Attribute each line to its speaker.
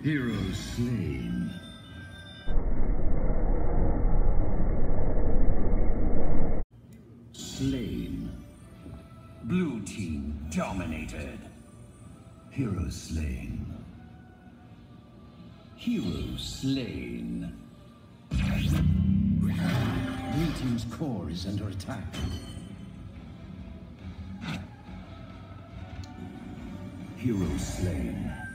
Speaker 1: Hero slain. Slain.
Speaker 2: Blue team dominated.
Speaker 1: Hero slain. Hero slain. Blue team's core is under attack. Hero slain.